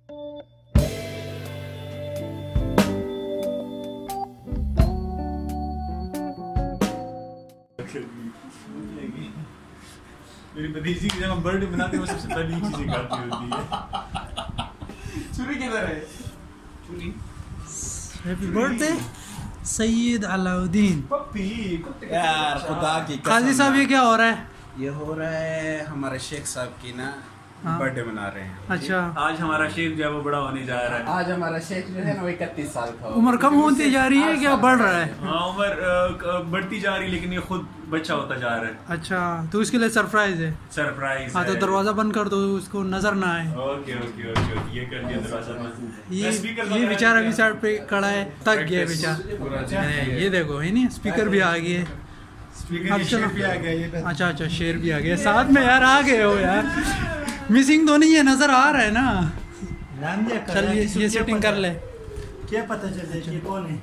मेरी भतीजी की जब हम बर्थडे मनाते हैं वो सबसे पहली चीजें खाती होती है। छुरी किधर है? छुरी। Happy birthday Syed Alauddin. यार खुदा की कसम। काजी साहब ये क्या हो रहा है? ये हो रहा है हमारे शेख साहब की ना बर्थडे मना रहे हैं। अच्छा, आज हमारा शेख जो है वो बड़ा होने जा रहा है। आज हमारा शेख जो है ना वो 31 साल का। उम्र कम होती जा रही है क्या बढ़ रहा है? हाँ उम्र बढ़ती जा रही है लेकिन ये खुद बच्चा होता जा रहा है। अच्छा, तो इसके लिए सरप्राइज है। सरप्राइज। हाँ तो दरवाजा बंद कर दो, उसको नजर ना आए। ओके ओके ओके ये कर दिया दरवाजा बंद। ये बेचारा भी साइड पे खड़ा है, थक गया बेचारा। ये देखो है नहीं, स्पीकर भी आ गई है। अब चलो भी आ गया ये। अच्छा शेर भी आ गया साथ में। यार आ गए हो यार, मिसिंग तो नहीं है, नजर आ रहा है ना। चल ये सेटिंग कर ले। क्या पता चल जाए कौन है?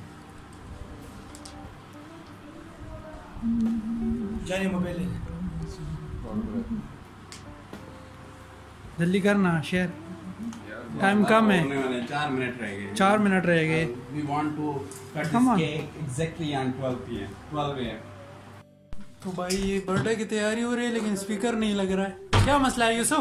जाने मोबाइल जल्दी करना शेयर, टाइम कम है। 4 मिनट रह गए। 4 मिनट रह गए। We want to cut Come on. this cake exactly on 12 PM. 12 AM. तो भाई ये बर्थडे की तैयारी हो रही है लेकिन स्पीकर नहीं लग रहा है। क्या मसला है यूसुफ?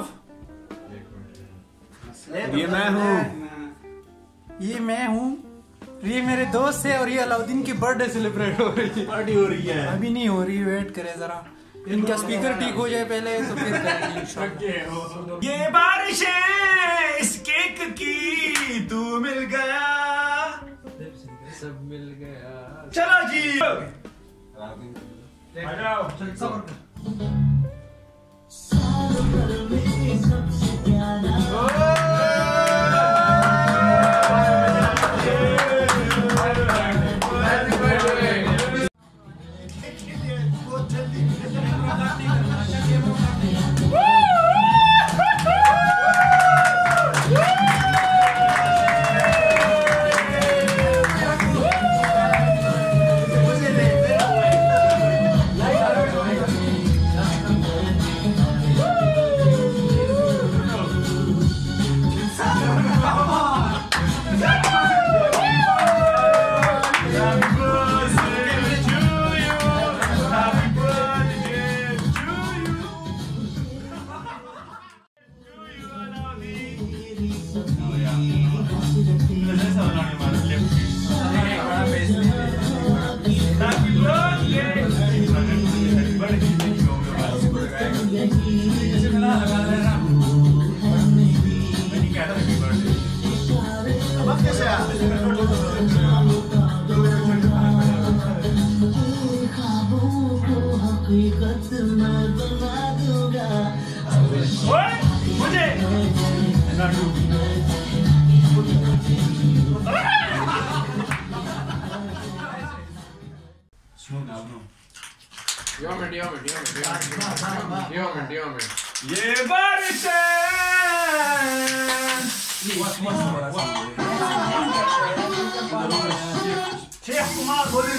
ये मैं हूँ। ये मैं हूँ, ये मेरे दोस्त है और ये अलाउद्दीन की बर्थडे सेलिब्रेट हो रही है। पार्टी हो रही है। अभी नहीं हो रही, वेट करें जरा, इनका स्पीकर ठीक हो जाए पहले तो फिर करेंगे इंशाल्लाह। ये बारिश है इस केक की, तू मिल गया सब मिल गया। चलो जी आ जाओ। ये बारिश शेख कुमार बोली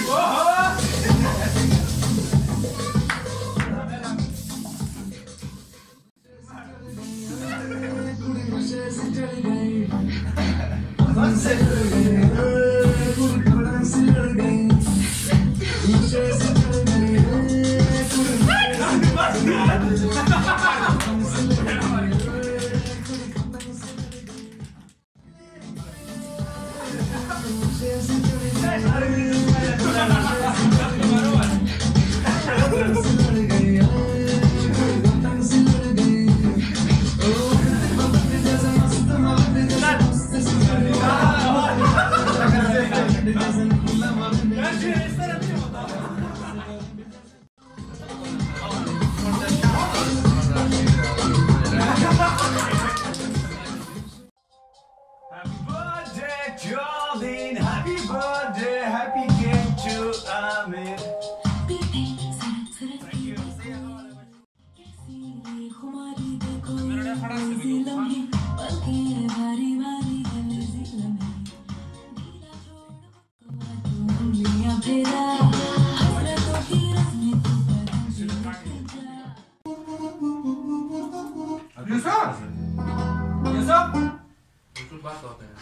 बात होता है।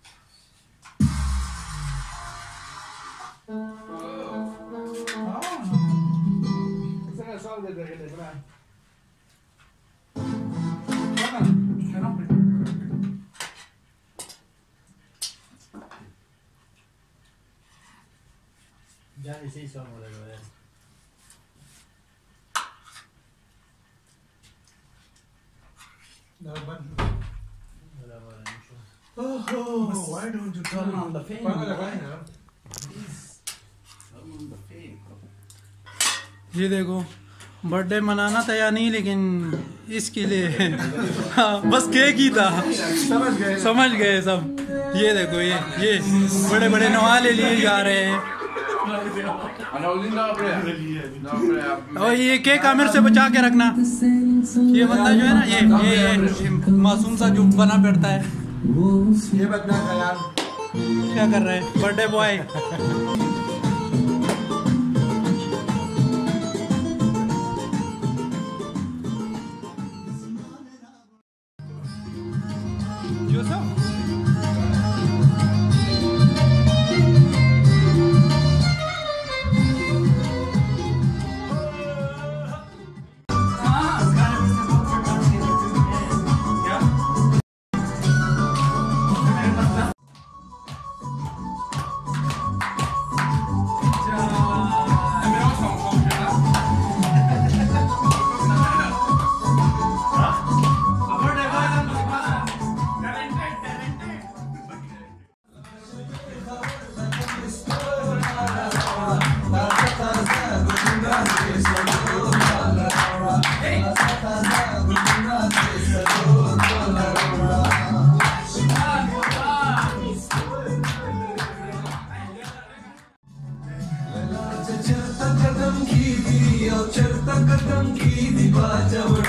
Ya sí somos de lo de él. Oh, why don't you turn on the fan? Please, turn on the fan. ये देखो बर्थडे मनाना था या नहीं, लेकिन इसके लिए हाँ, बस केक ही था। समझ गए सब। ये देखो ये बड़े बड़े नवाले लिए जा रहे हैं। और ये केक आमिर से बचा के रखना। ये बंदा जो है ना, ये मासूम सा जो बना पड़ता है, ये बंदा का यार क्या कर रहा है बर्थडे बॉय। चलता कदम की दिवा जब